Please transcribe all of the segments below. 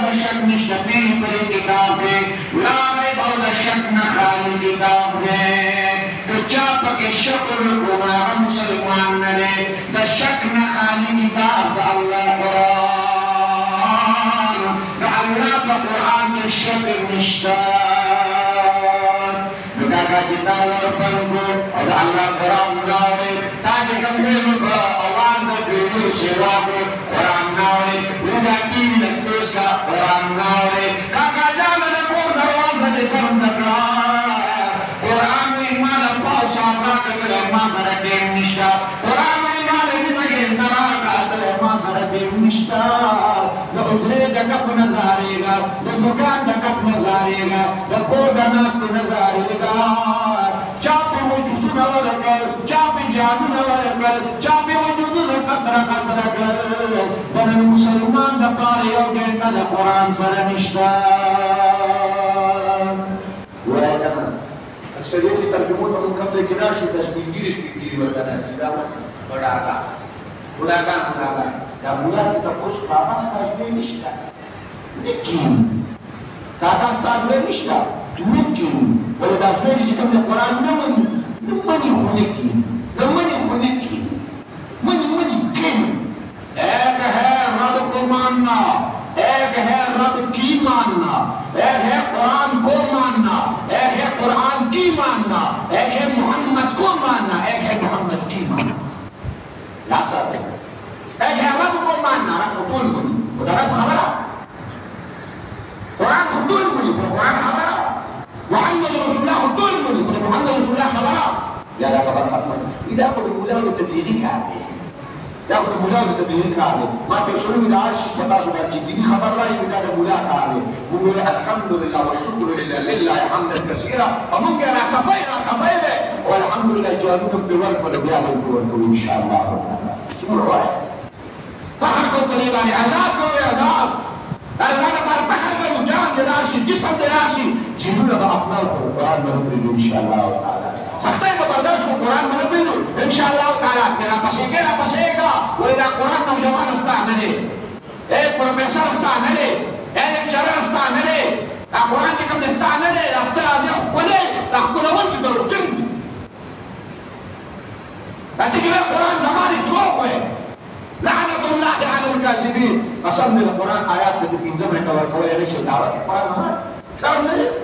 د شک نشته فيه پر کتاب کې لا ریب او د شک نه خالي کتاب دی که چا پکې شک وکړو هغه مسلمان نه دی د شک نه خالي کتاب د الله قرآن د الله په قرآن کې شک نشته نو کاکا چې تا ورپنکو او د الله قرآن راوړې تا چې کوم دی نو په اواز د پیړو سیوا کړو قرآن راوړې رودا ټي وي لکتوس کا قرآن راوړې کاکا جانه د کور دروازه دې بند کړه قرآن وی ما د پاو صاحب راکړه ما سره ټیم نشته قرآن وی ما د دې نه راکړه ما سره ټیم نشته د اوترې د کپ نظارېږه د دکان د کپ نظارېږه د کور د ناستې نظارېږه چا پې وجودونه ورکړل چا پې جانونه ورکړل چا پې وجودونه قطره قطره کړل د نن مسلمان دپاره یو ګنټه د قرآن سره نشته وایه که نه اکثریت ترجمو ته مونږ هم ځای کې راشي د سپینګیري سپینګیري ورته ناست دي دا بډاګان دا مولا کې تپوس کاکا ستا ژوی نشته نه کېږي کاکا ستا ژوی نشته نه کېږي ولې دا ژوی چې کوم د قرآن نه مني نه مني خو نه کېږي نه مني خو نه کېږي مني کېږي ایک ہے رب کو ماننا ایک ہے رب کی ماننا ایک ہے قرآن کو ماننا ایک ہے قرآن کی ماننا ایک ہے محمد کو ماننا ایک ہے محمد کی ماننا لا ساتھ ایک ہے رب کو ماننا رب کو طول منی خدا رب خبرہ قرآن کو طول منی قرآن خبرہ محمد رسول اللہ کو طول منی محمد رسول اللہ خبرہ یا دا خبر ختم اذا کو مولا و تبلیغی کارتے ہیں دا خو د مولا د تبلیغي کار دی ما ته سروي د هر شي په تاسو باندې چې دیني خبر راشي دا د مولا کار دی موږ وایو الحمدلله والشکر لله لله حمدا کثیرا او موږ راکبی دی والحمدلله جوابکم په ورکړو بیا به ورکړو ان شاء الله څومره وایي بحر کو پرې باندې آزاد کوئ آزاد الله لپاره بحر کوو جان دې راشي جسم دې راشي جنونه به اقبال کړو قرآن به وکړو ان شاء الله تعالی سختۍ به برداشت کړو قرآن به وکړو ان شاء الله تعالی راپسېږه وایي دا قرآن نوجوان ستا نه دی پروفیسر ستا نه دی لیکچرر ستا نه دی دا قرآن چې کوم دی ستا نه دی دا خپله دی ښکلی دا ښکلونکي دروغجن دي دا چې کوي قرآن زما دی دروغ وایي لعنت الله علی الکاذبین قسم دی د قرآن آیات ته د 15 منټه ورکولی نه شي دعوه کې قرآن نه شرم نه دی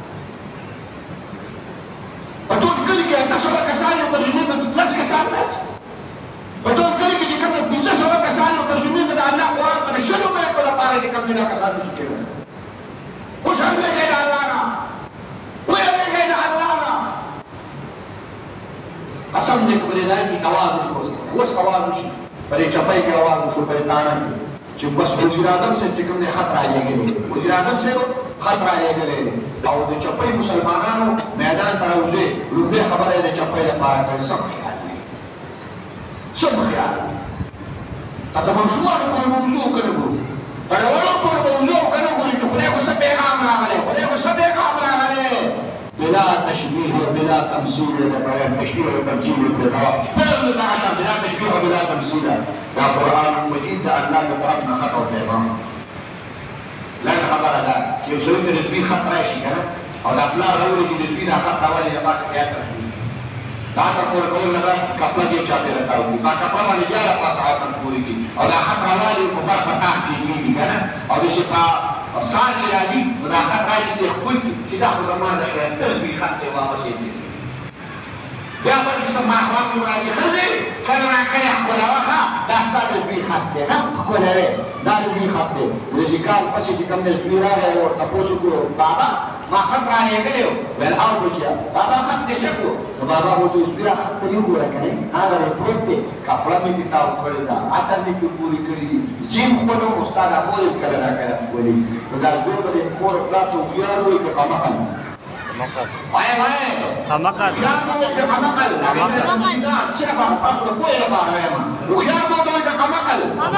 په ټول کلي کې 800 کسان یو ترجمې ته 10 کسان بس په ټول کلي کې چې کوم 1500 کسان یو ترجمې ته د الله قرآن ته شلو مې لپاره چې کوم دا کسان نشي کېدای خوشحال دی د الله نه ویریږئ د الله نه قسم دی که په دې ځای کې اواز وشو اوس اواز وشي په دې چپۍ کې اواز وشو په دې تاڼه کې چې بس وزیر اعظم صاحب چې کوم دی خط رالېږلی وزیر اعظم صاحب خط رالېږلی دی او د چپۍ مسلمانانو میدان ته راوځي لومړۍ خبره یې د چپۍ لپاره کوي سم خیال دی سم خیال دی د ماشومانو پورې موضوع که نه ګوري د ډېرو پورې موضوع که نه ګوري نو خدای خو څه پیغام راغلی بلا تشبیه و بلا تمثیل تشبیه و تمثیل بلا تشبیه و بلا تمثیل دا قرآن مجید دا اللہ دا قرآن نا خط و پیغام لن خبر دا یو سوی دا نسبی خط راشی کنا او دا پلا رولی کی نسبی دا خط آوالی دا پاس قیاد رکھو دا تا پور کول ندا کپلا دیو چاہتے رکھاو دی با کپلا مانی جالا پاس آتن پوری کی او دا خط آوالی کو بر فتاح کی گی کنا او دیشی پا سال کی راضی و دا خط راجی سے خوی کی چی دا خود زمان دا خیستر بی خط تے واپس ایدی بیا پر اسم ماخوان کی مراجی خرزی کلنا کئی اخولا وخا داستا نسبی خط دے نا اخولا رے دا نسبی خط دے ورزی کال پسی چی کم نسبی را گئے اور تپوسو کو بابا ما خط را لے گلے ہو ویل آو بچیا بابا خط دے سکو بابا وہ تو نسبی را خط تریو ہوا کنے آگا رے پروت دے کپڑا میں کتاو کردی دا آتر میں کی پوری کردی زیم خودو مستادا پوری کردنا کرد پوری ودا زور بدے خور اپلاتو بیاروی که قمقل وای خمقل خیارمو که قمقل چرا با اصل کوئی لپاره وایم خیارمو دوی که قمقل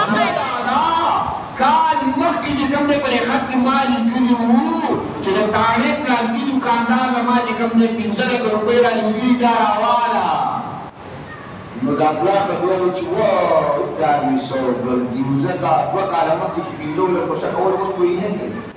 کال مخکې چې کوم دی پرې خط کې ما لیکلي وو چې د طالب رالګي دوکاندار له ما چې کوم دی 15 روپۍ رالګي دا راواله نو دا پلار ته وویل چې وای دا مې سو ګرځي ځکه دوه کاله مخکې چې 15 لکو څخه کول اوس کوي نه کوي